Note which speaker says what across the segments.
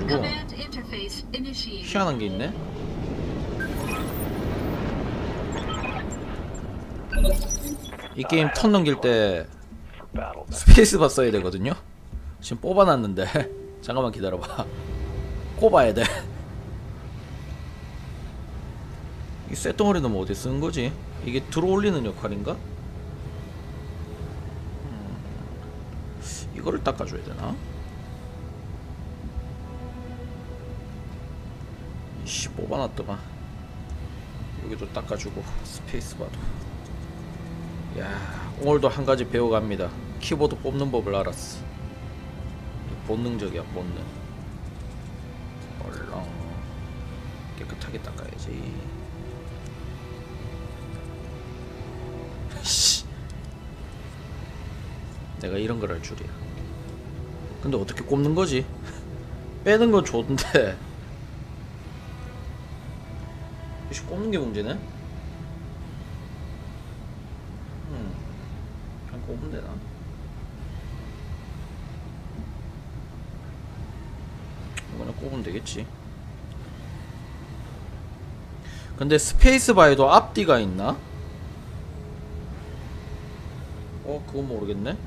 Speaker 1: 해가지고 희한한 게 있네. 이 게임 턴 넘길 때 스페이스바 써야 되거든요. 지금 뽑아놨는데 잠깐만 기다려봐. 꼽아야 돼. 이 쇳덩어리는 뭐 어디 쓰는 거지? 이게 들어올리는 역할인가? 이거를 닦아줘야 되나? 이씨 뽑아놨더만. 여기도 닦아주고 스페이스바도. 야, 오늘도 한 가지 배워갑니다. 키보드 뽑는 법을 알았어. 본능적이야, 본능. 얼렁 깨끗하게 닦아야지. 내가 이런 걸 할 줄이야. 근데 어떻게 꼽는 거지? 빼는 건 좋은데 역시 꼽는 게 문제네. 그냥 꼽으면 되나? 그냥 꼽으면 되겠지. 근데 스페이스바에도 앞뒤가 있나? 그건 모르겠네.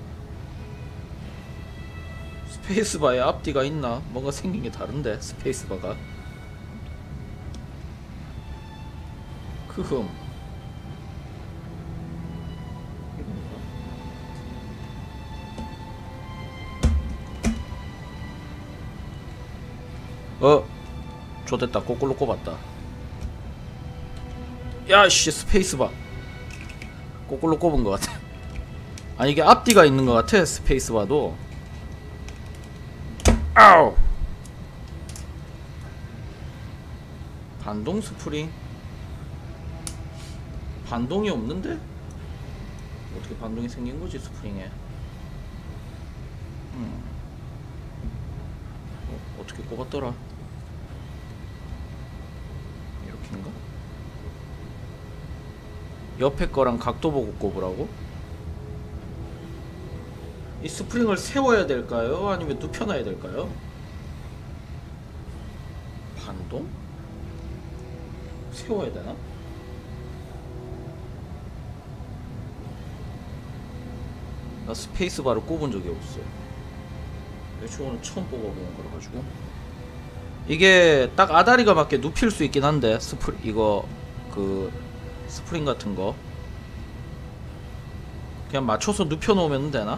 Speaker 1: 스페이스바에 앞뒤가 있나? 뭔가 생긴 게 다른데 스페이스바가. 크흠. 좋됐다. 거꾸로 꼽았다. 야씨, 스페이스바 거꾸로 꼽은 것 같아. 아니 이게 앞뒤가 있는 것 같아. 스페이스바도. 아우. 반동 스프링. 반동이 없는데? 어떻게 반동이 생긴 거지 스프링에? 어떻게 꼽았더라? 이렇게인가? 옆에 거랑 각도 보고 꼽으라고? 이 스프링을 세워야 될까요? 아니면 눕혀놔야 될까요? 반동? 세워야 되나? 나 스페이스바를 꼽은 적이 없어. 역시 오늘 처음 뽑아보는 거라 가지고. 이게 딱 아다리가 맞게 눕힐 수 있긴 한데 이거 그 스프링 같은 거 그냥 맞춰서 눕혀 놓으면 되나?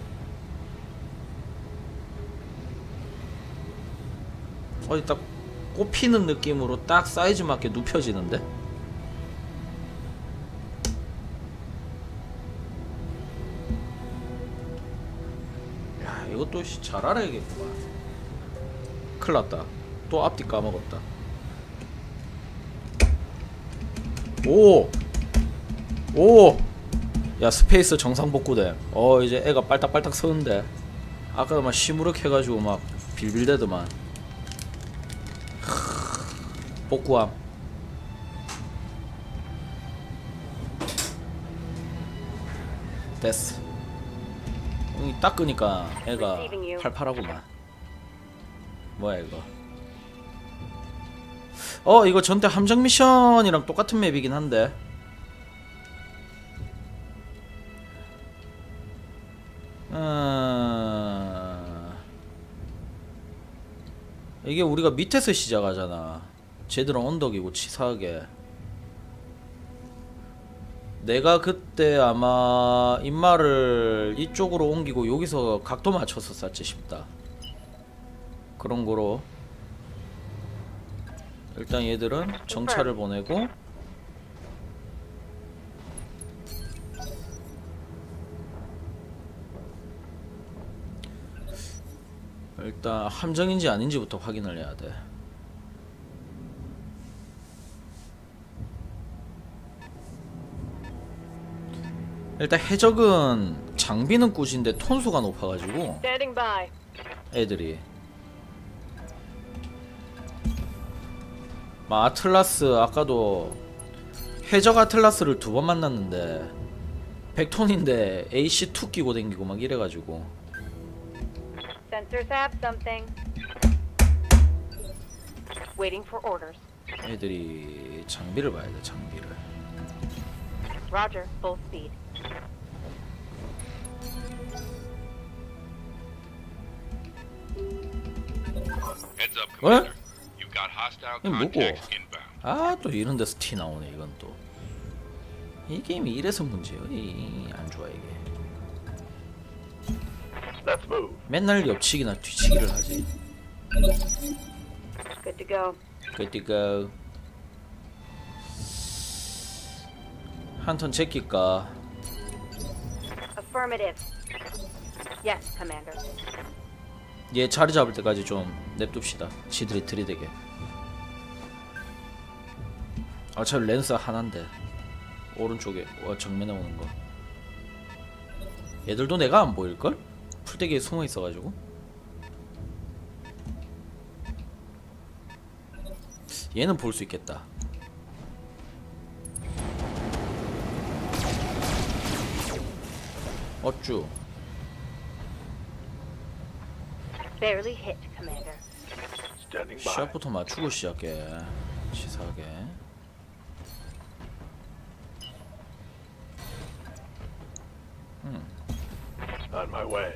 Speaker 1: 어디 딱 꼽히는 느낌으로 딱 사이즈 맞게 눕혀지는데? 야, 이것도 잘 알아야겠구만. 큰일났다. 또 앞뒤 까먹었다. 오! 오! 야, 스페이스 정상 복구됨. 이제 애가 빨딱빨딱 서는데. 아까 막 시무룩 해가지고 막 빌빌대더만. 복구함. 됐어. 닦으니까 애가 팔팔하구만. 뭐야 이거? 이거 전대 함정 미션이랑 똑같은 맵이긴 한데. 이게 우리가 밑에서 시작하잖아. 쟤들은 언덕이고 치사하게. 내가 그때 아마 인마를 이쪽으로 옮기고 여기서 각도 맞춰서 쐈지 싶다. 그런 거로 일단 얘들은 정찰을 보내고 일단 함정인지 아닌지부터 확인을 해야 돼. 일단 해적은 장비는 꾸진데 톤수가 높아가지고 애들이 막 아틀라스 아까도 해적 아틀라스를 2번 만났는데 100톤인데 AC2 끼고 댕기고 막 이래가지고
Speaker 2: Waiting for orders.
Speaker 1: 애들이 장비를 봐야 돼. 장비를.
Speaker 2: Roger, full speed.
Speaker 3: Heads up,
Speaker 1: What?
Speaker 3: Commander. You've got hostile
Speaker 1: 이게 뭐고?
Speaker 3: contacts inbound.
Speaker 1: 아, 또 이런 데서 티 나오네. 이건 또. 이 게임이 이래서 문제요. 안 좋아 이게.
Speaker 4: Let's move.
Speaker 1: 맨날 옆치기나 뒤치기를 하지.
Speaker 2: Good to go.
Speaker 1: Good to go. 한 턴 제낄까?
Speaker 2: Affirmative. Yes, Commander.
Speaker 1: 얘 자리 잡을 때까지 좀 냅둡시다. 지들이 들이대게. 어차피 랜스 하나인데 오른쪽에 정면에 오는 거. 얘들도 내가 안 보일걸? 풀떼기에 숨어 있어가지고. 얘는 볼 수 있겠다. 어쭈.
Speaker 2: Barely hit, Commander.
Speaker 4: Standing by.
Speaker 1: 시작부터 맞추고 시작해. 치사하게.
Speaker 4: On my way.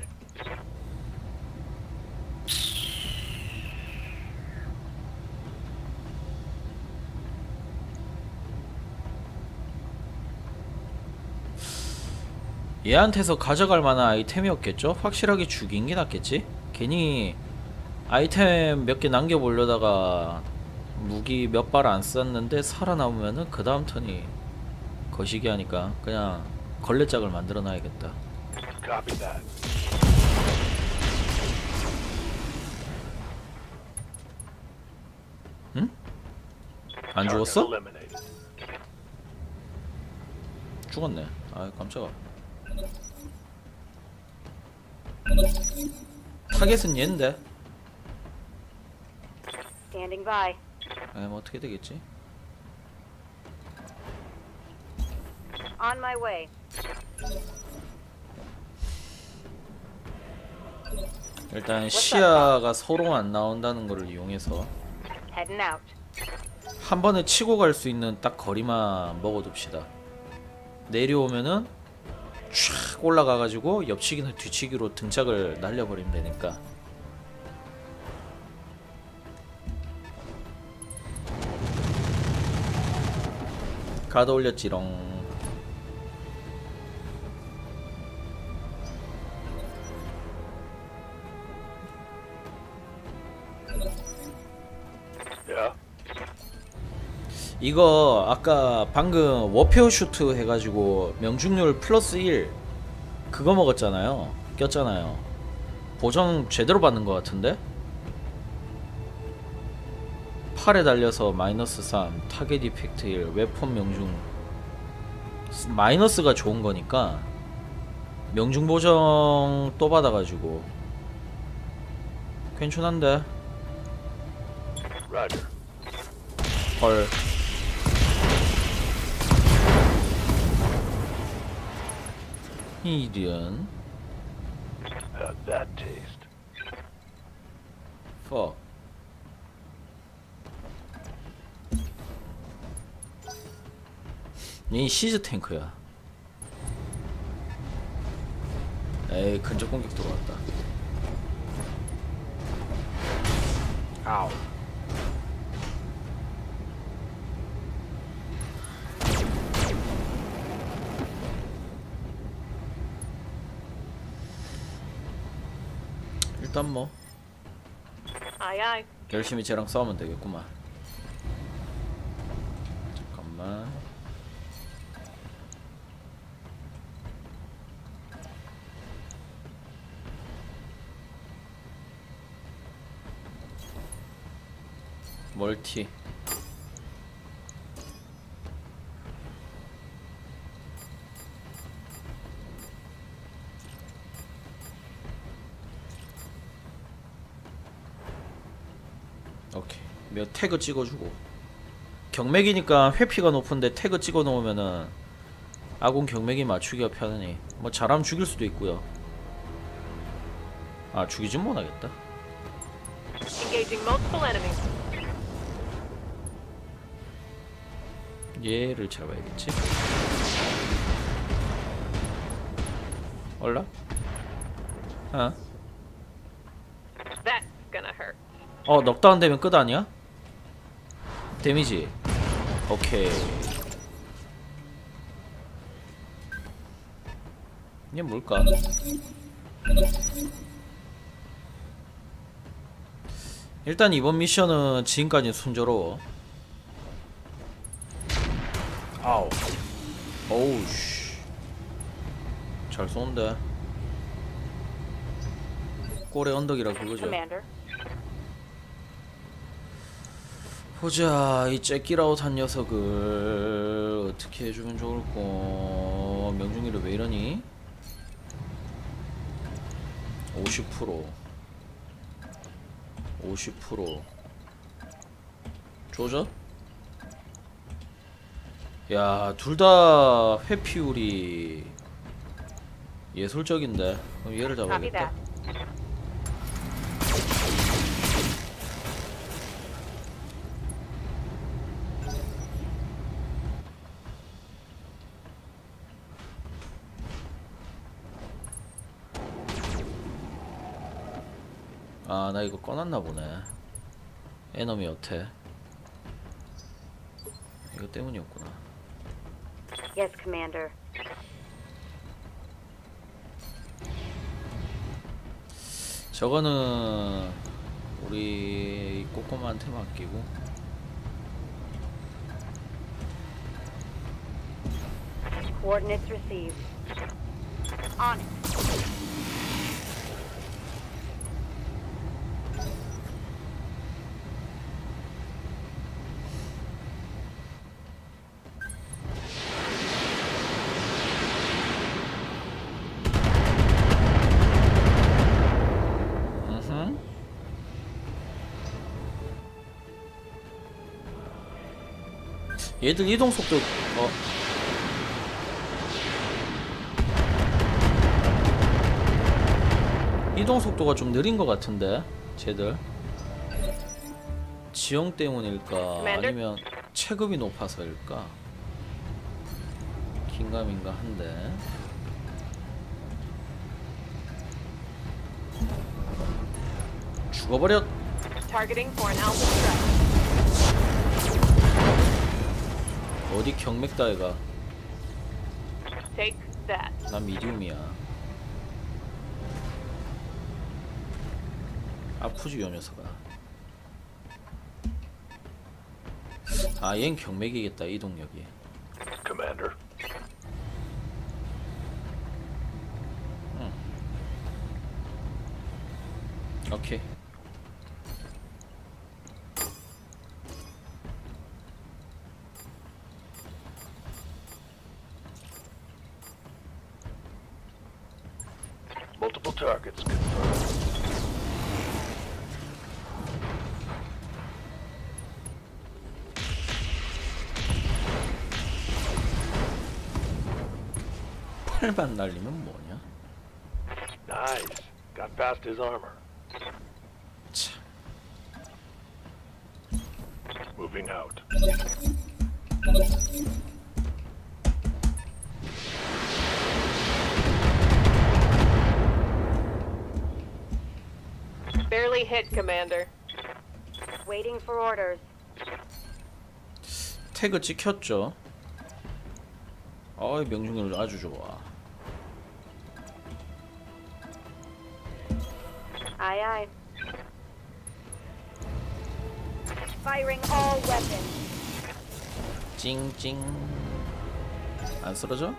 Speaker 1: 얘한테서 가져갈 만한 아이템이었겠죠? 확실하게 죽인 게 낫겠지? 괜히 아이템 몇 개 남겨보려다가 무기 몇 발 안 썼는데 살아남으면은 그 다음 턴이 거시기 하니까 그냥 걸레짝을 만들어 놔야겠다.
Speaker 4: Copy that.
Speaker 1: 응? 안
Speaker 4: Target
Speaker 1: 죽었어?
Speaker 4: eliminated.
Speaker 1: 죽었네. 아 깜짝아. 타겟은 얘인데.
Speaker 2: Standing by.
Speaker 1: 뭐 어떻게 되겠지?
Speaker 2: On my way.
Speaker 1: 일단 시야가 서로 안 나온다는 거를 이용해서
Speaker 2: Heading out.
Speaker 1: 한 번에 치고 갈 수 있는 딱 거리만 먹어둡시다. 내려오면은 촥 올라가가지고 옆치기나 뒤치기로 등짝을 날려버리면 되니까. 가드 올렸지롱.
Speaker 4: Yeah.
Speaker 1: 이거 아까 방금 워페어 슈트 해가지고 명중률 플러스 1 그거 먹었잖아요. 꼈잖아요. 보정 제대로 받는 것 같은데? 팔에 달려서 마이너스 3 타겟 이펙트 1 웨폰 명중 마이너스가 좋은 거니까 명중 보정 또 받아가지고 괜찮은데?
Speaker 4: Roger.
Speaker 1: 헐. 이런
Speaker 4: How'd that taste?
Speaker 1: fuck. 이 시즈 탱크야. 에이 근접 공격 들어왔다. 아우. 일단 뭐
Speaker 2: Aye, aye.
Speaker 1: 열심히 쟤랑 싸우면 되겠구만. 잠깐만. 멀티. 오케이. 몇 태그 찍어주고. 경맥이니까 회피가 높은데 태그 찍어 놓으면은 아군 경맥이 맞추기가 편하니 뭐 잘하면 죽일 수도 있고요. 아 죽이진 못하겠다.
Speaker 2: Engaging multiple enemies.
Speaker 1: 얘를 잡아야겠지. 올라? 어?
Speaker 2: That's gonna hurt.
Speaker 1: 넉다운 되면 끝 아니야? 데미지. 오케이. 이게 뭘까? 일단 이번 미션은 지금까지 순조로워. 아우. 오우 씨. 잘 쏘는데. 꼴의 언덕이라 그거죠.
Speaker 2: Commander.
Speaker 1: 보자, 이 잭기라웃한 녀석을 어떻게 해주면 좋을까? 명중률이 왜 이러니? 50% 50% 조져? 야, 둘 다 회피율이 예술적인데. 그럼 얘를
Speaker 2: Copy
Speaker 1: 잡아야겠다.
Speaker 2: that.
Speaker 1: 아, 나 이거 꺼놨나 보네. 에너미 여태. 이거 때문이었구나.
Speaker 2: Yes, Commander.
Speaker 1: 저거는 우리 꼬꼬마한테 맡기고.
Speaker 2: Coordinates received. On it.
Speaker 1: 얘들 이동 속도 이동 속도가 좀 느린 것 같은데 쟤들 지형 때문일까 아니면 체급이 높아서일까 긴가민가 한데 죽어버렸.
Speaker 2: Targeting for an alpha strike.
Speaker 1: 어디 경맥다해가.
Speaker 2: Take that.
Speaker 1: 난 미디움이야. 아프지 요 녀석아. 아, 얜 경맥이겠다. 이동력이.
Speaker 4: Commander.
Speaker 1: 오케이.
Speaker 4: Multiple targets confirmed.
Speaker 1: 팔만 날리면 뭐냐?
Speaker 4: Nice. Got past his armor.
Speaker 1: 참.
Speaker 4: Moving out.
Speaker 2: Barely hit, Commander. Waiting for orders.
Speaker 1: 태그 찍혔죠? 어이, 명중률 아주 좋아.
Speaker 2: Aye, aye. Firing all weapons.
Speaker 1: 찡찡. 안 쓰러져?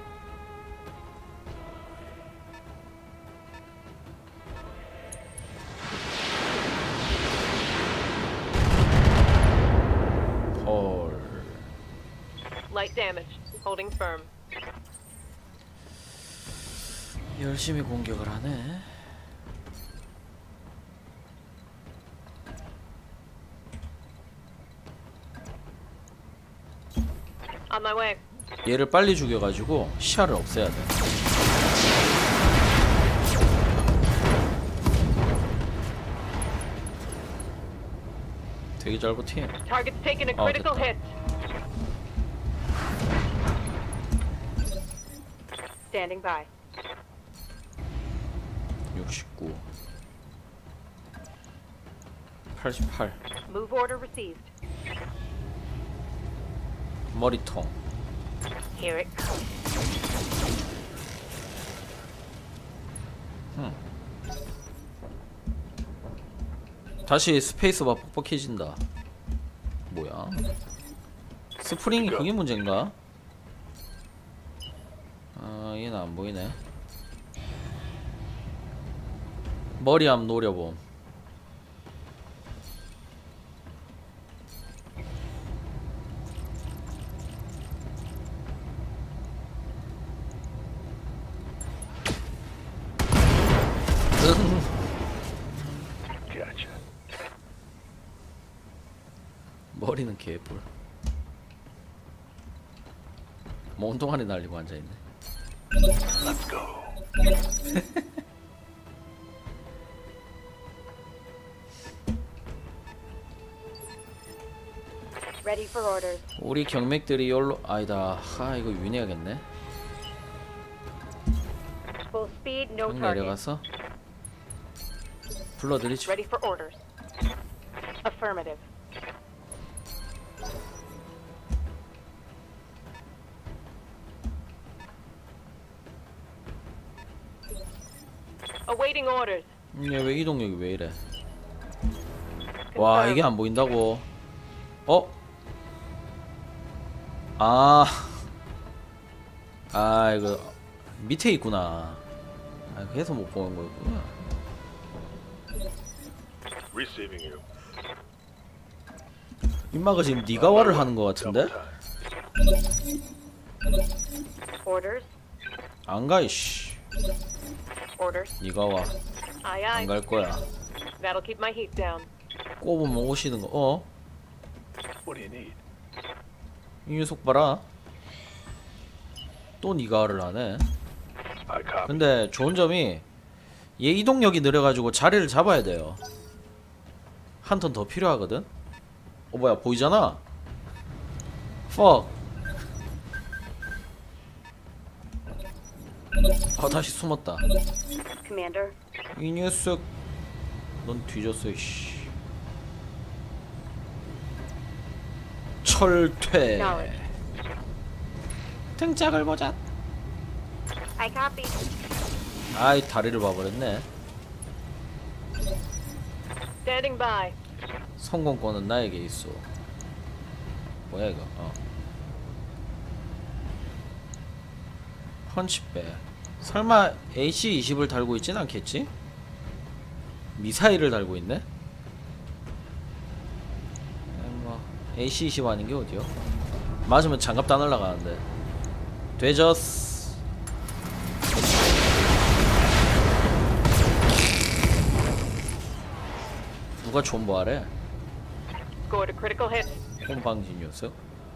Speaker 1: 헐.
Speaker 2: Light damage. Holding firm.
Speaker 1: 열심히 공격을 하네.
Speaker 2: On my way.
Speaker 1: 얘를 빨리 죽여가지고 시야를 없애야 돼. 되게 잘 버팀.
Speaker 2: Target's taken a
Speaker 1: Oh,
Speaker 2: critical
Speaker 1: 됐다.
Speaker 2: hit. Standing by.
Speaker 1: 69 88
Speaker 2: Move order received.
Speaker 1: 머리통.
Speaker 2: Here it comes.
Speaker 1: 다시 스페이스바 뻑뻑해진다. 뭐야? 스프링이 그게 문제인가? 아, 얘는 안 보이네. 머리 함 노려봄.
Speaker 4: Gotcha.
Speaker 1: 머리는 개뿔. 몽둥아리 날리고 앉아있네.
Speaker 4: Let's go.
Speaker 2: Ready for orders.
Speaker 1: 우리 경맥들이 열로 아니다. 하 이거 유인해야겠네.
Speaker 2: Full speed, no
Speaker 1: 형
Speaker 2: target.
Speaker 1: 내려가서 불러드리죠.
Speaker 2: Ready for orders. Affirmative. Awaiting orders.
Speaker 1: 얘왜 이동력이 왜 이래? 와 이게 안 보인다고? 어? 아 이거 밑에 있구나. 아 그래서 못 보는 거였구나.
Speaker 4: Receiving you.
Speaker 1: 임마가 지금 니가 와를 하는 거 같은데?
Speaker 2: Orders.
Speaker 1: 안 가 이씨.
Speaker 2: Orders.
Speaker 1: 니가 와.
Speaker 2: Aye,
Speaker 1: 안
Speaker 2: aye.
Speaker 1: 갈 거야.
Speaker 2: That'll keep my heat down.
Speaker 1: 꼽으면 오시는 거. 어?
Speaker 4: What do you need?
Speaker 1: 이 녀석 봐라. 또 니가 와를 하네.
Speaker 4: I copy.
Speaker 1: 근데 좋은 점이 얘 이동력이 느려가지고 자리를 잡아야 돼요. 한 턴 더 필요하거든. 어 뭐야 보이잖아. fuck. 아 다시 숨었다.
Speaker 2: Commander.
Speaker 1: 이 녀석 넌 뒤졌어 이씨. 철퇴. 등짝을 보자.
Speaker 2: I copy.
Speaker 1: 아이 다리를 봐버렸네.
Speaker 2: Standing by.
Speaker 1: 성공권은 나에게 있어. 뭐야 이거? 펀치백. 설마 AC-20을 달고 있진 않겠지? 미사일을 달고 있네? 뭐 AC-20 아닌 게 어디요? 맞으면 장갑 다 날라가는데. 되졌어. 누가 존버하래?
Speaker 2: Go to critical hit.
Speaker 1: 홈방진 녀석.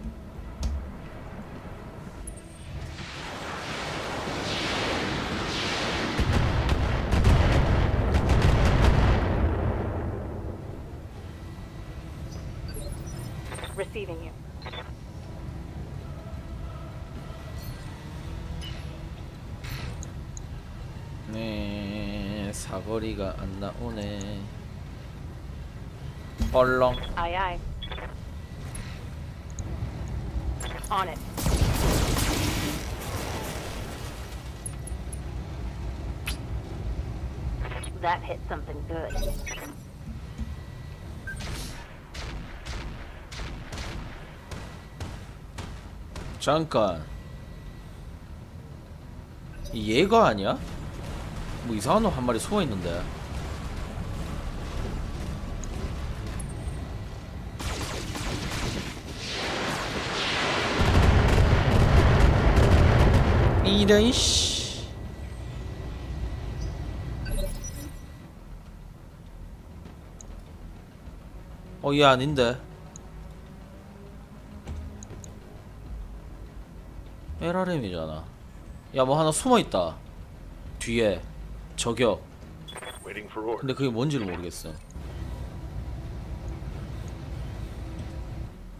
Speaker 2: Receiving you.
Speaker 1: 네, 사거리가 안 나오네. 뻘렁.
Speaker 2: Aye, aye. On it. That hit something good.
Speaker 1: 잠깐. 이 얘가 아니야? 뭐 이상한 놈 한 마리 숨어 있는데. 이런 씨. 얘 아닌데. LRM이잖아. 야, 뭐 하나 숨어 있다. 뒤에 저격.
Speaker 4: Waiting for orders.
Speaker 1: 근데 그게 뭔지를 모르겠어.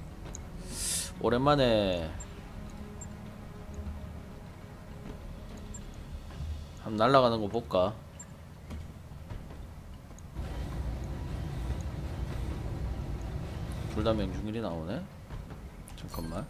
Speaker 1: 오랜만에 한번 날아가는 거 볼까? 둘 다 명중률이 나오네. 잠깐만.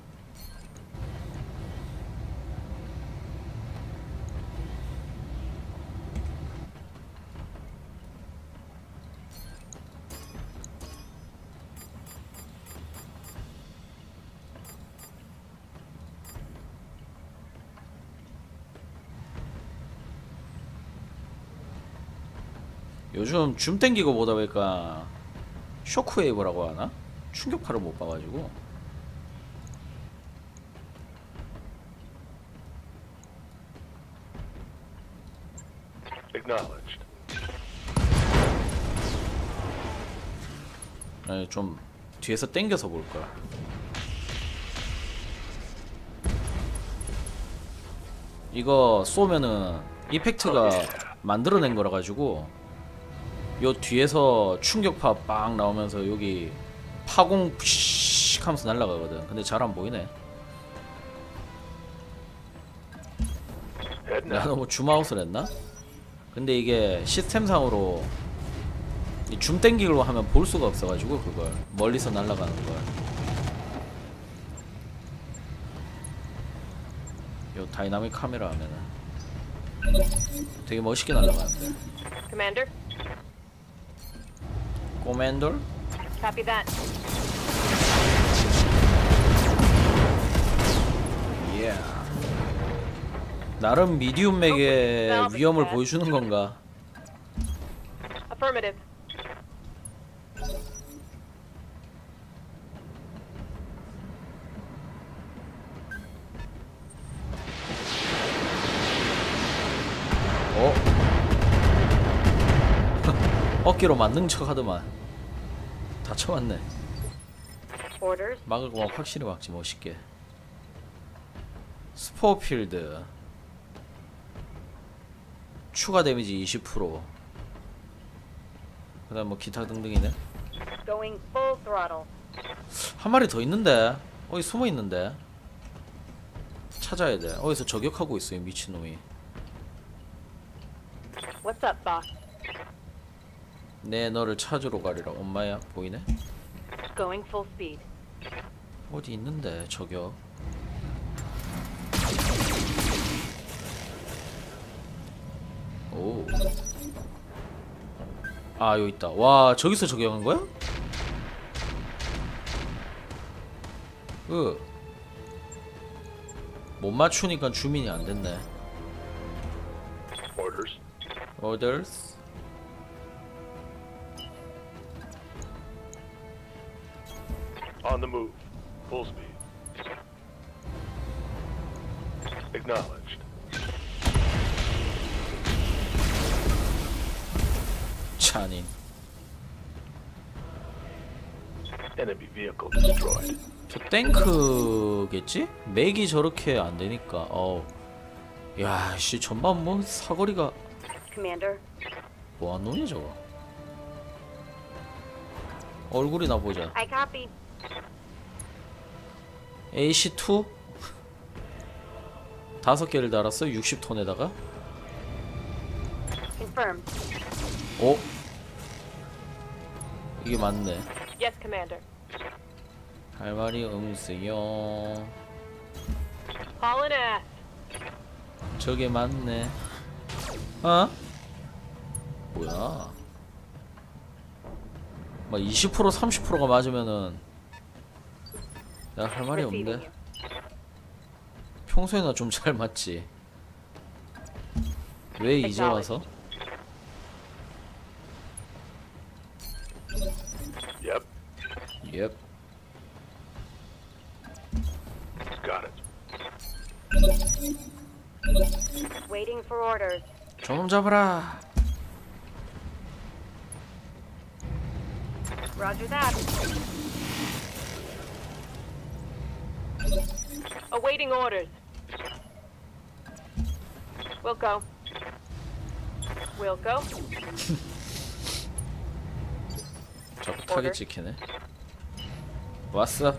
Speaker 1: 요즘 줌 땡기고 보다 보니까 쇼크웨이브라고 하나? 충격파를 못 봐가지고.
Speaker 4: Acknowledged.
Speaker 1: 아니, 좀 뒤에서 땡겨서 볼 거야. 이거 쏘면은 이펙트가 만들어낸 거라 가지고 요 뒤에서 충격파 빵 나오면서 여기 파공 푸식 하면서 날아가거든. 근데 잘 안 보이네.
Speaker 4: Head
Speaker 1: 내가
Speaker 4: now.
Speaker 1: 너무 줌아웃을 했나? 근데 이게 시스템상으로 이 줌 땡기기로 하면 볼 수가 없어가지고 그걸 멀리서 날아가는 걸. 요 다이나믹 카메라 하면은 되게 멋있게 날아가는데.
Speaker 2: Commander,
Speaker 1: 꼬맨돌?
Speaker 2: copy that.
Speaker 1: 예. 나름 미디움 맥의 위험을 보여주는 건가?
Speaker 2: Affirmative.
Speaker 1: 어? 어깨로 만능 척 하더만. 다 쳐맞네.
Speaker 2: Orders.
Speaker 1: 막을 거면 확실히 막지 멋있게. 스포필드 추가 데미지 20%. 그 다음 뭐 기타 등등이네.
Speaker 2: Going full throttle.
Speaker 1: 한 마리 더 있는데 어디 숨어 있는데 찾아야 돼. 어디서 저격하고 있어 이 미친놈이.
Speaker 2: What's up, boss?
Speaker 1: 내 너를 찾으러 가리라. 엄마야 보이네?
Speaker 2: Going full speed.
Speaker 1: 어디 있는데 저격. 오. 아 여기 있다. 와 저기서 저격한 거야? 못 맞추니까 주민이 안 됐네.
Speaker 4: Orders.
Speaker 1: Orders.
Speaker 4: On the move. Full speed. Acknowledged.
Speaker 1: 찬인.
Speaker 4: Enemy vehicle destroyed.
Speaker 1: 저 탱크겠지? 맥이 저렇게 안 되니까. 야, 씨 전반 뭐 사거리가
Speaker 2: Commander,
Speaker 1: 뭐한 놈이야 저거. 얼굴이나 보자.
Speaker 2: I copy.
Speaker 1: AC2 5개를 달았어. 60톤에다가.
Speaker 2: Confirmed.
Speaker 1: 오, 이게 맞네.
Speaker 2: Yes, Commander.
Speaker 1: 할 말이 없으요.
Speaker 2: Hauling ass.
Speaker 1: 저게 맞네. 어? 뭐야? 막 20% 30%가 맞으면은 내가 할 말이
Speaker 2: Receiving
Speaker 1: 없는데.
Speaker 2: you.
Speaker 1: 평소에나 좀 잘 맞지. 왜 이제 와서?
Speaker 4: Yep.
Speaker 1: Yep.
Speaker 4: Got it.
Speaker 2: Waiting for orders.
Speaker 1: 저놈 잡아라.
Speaker 2: Roger that. Awaiting orders. We'll go. We'll go.
Speaker 1: 자꾸 타겟 찍히네. 왔어.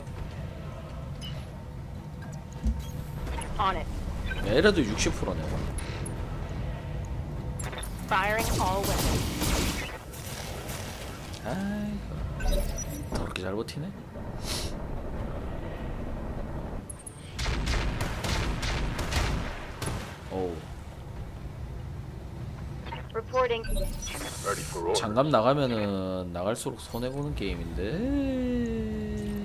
Speaker 2: On it.
Speaker 1: 야, 이래도 60%네.
Speaker 2: Firing all weapons.
Speaker 1: 아이고 더럽게 잘 버티네. 오
Speaker 2: Reporting.
Speaker 4: Ready for orders.
Speaker 1: 장갑 나가면은 나갈수록 손해보는 게임인데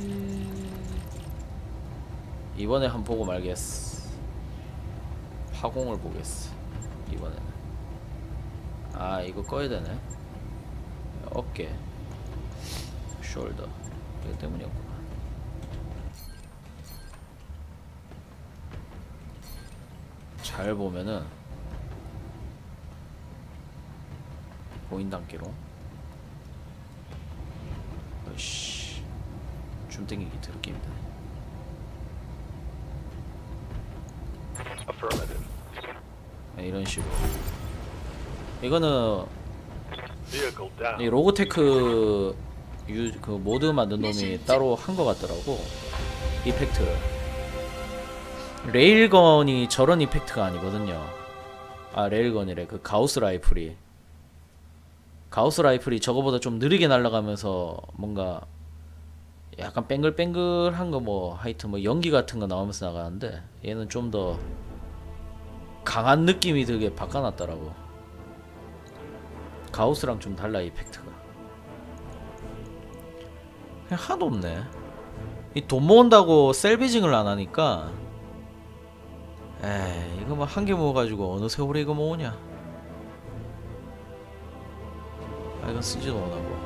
Speaker 1: 이번에 한 보고 말겠어. 파공을 보겠어 이번에는. 아 이거 꺼야 되네. 어깨 숄더 이거 때문이었구나. 잘 보면은 보인단계로 어이씨 줌 땡기기 더럽게 힘드네.
Speaker 4: Affirmative.
Speaker 1: 이런 식으로 이거는
Speaker 4: Vehicle down.
Speaker 1: 이 로고테크 그 모드 만든 놈이 따로 한 거 같더라고. 이펙트를. 레일건이 저런 이펙트가 아니거든요. 아 레일건이래. 그 가우스 라이플이 저거보다 좀 느리게 날아가면서 뭔가 약간 뱅글뱅글한 거 뭐 하여튼 뭐 연기 같은 거 나오면서 나가는데 얘는 좀 더 강한 느낌이 들게 바꿔놨더라고. 가우스랑 좀 달라 이펙트가. 그냥 하도 없네. 이 돈 모은다고 셀비징을 안 하니까 에이 이거 뭐 한 개 모아가지고 어느 세월에 이거 모으냐. 아 이건 쓰지도 못하고.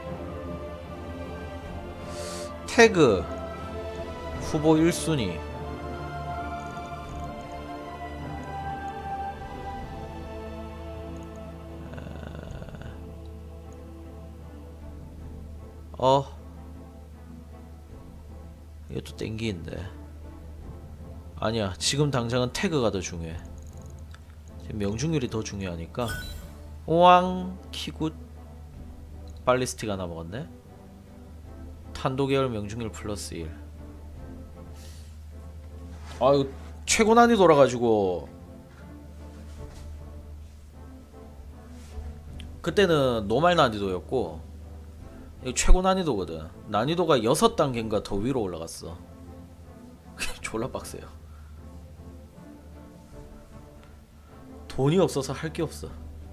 Speaker 1: 태그 후보 1순위 이것도 땡기인데 아니야 지금 당장은 태그가 더 중요해. 지금 명중률이 더 중요하니까. 오왕 키굿 발리스틱 하나 먹었네. 탄도 계열 명중률 플러스 1. 아 이거 최고 난이도라 가지고 그때는 노말 난이도였고 이거 최고 난이도거든. 난이도가 6단계인가 더 위로 올라갔어. 졸라 빡세요. 돈이 없어서 할 게 없어.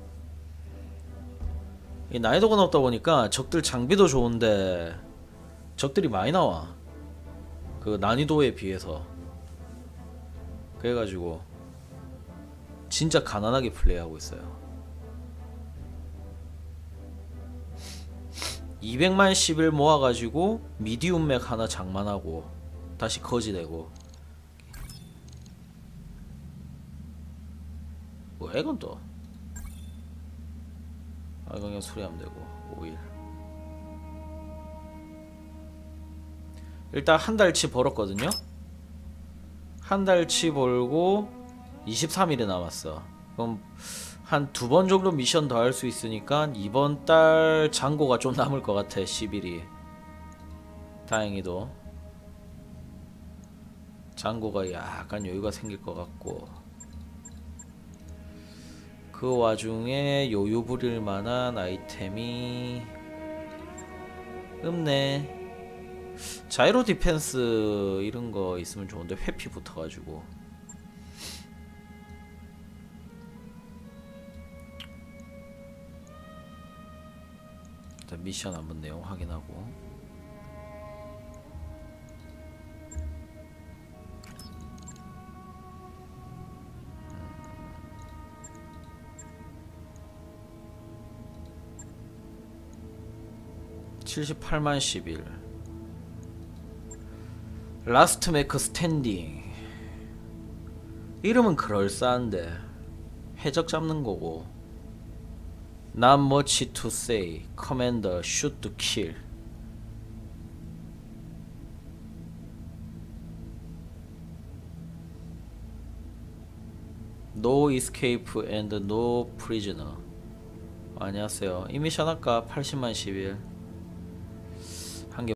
Speaker 1: 이 난이도가 높다 보니까 적들 장비도 좋은데 적들이 많이 나와. 그 난이도에 비해서. 그래가지고 진짜 가난하게 플레이하고 있어요. 200만 11 모아가지고 미디움 맥 하나 장만하고 다시 거지되고. 뭐야 이건 또. 아 이건 그냥 수리하면 되고 5일. 일단 한 달치 벌었거든요. 한 달치 벌고 23일이 남았어. 그럼 한 2번 정도 미션 더 할 수 있으니까 이번 달 잔고가 좀 남을 것 같아. 10일이 다행히도 잔고가 약간 여유가 생길 것 같고. 그 와중에 여유 부릴 만한 아이템이 없네. 자이로 디펜스 이런 거 있으면 좋은데 회피 붙어가지고. 일단 미션 한번 내용 확인하고. (78만 11) 라스트 메이커 스탠딩. 이름은 그럴싸한데 해적 잡는 거고. Not much to say. Commander, shoot to kill. No escape and no prisoner. 안녕하세요. 이 미션 할까? 80만 11.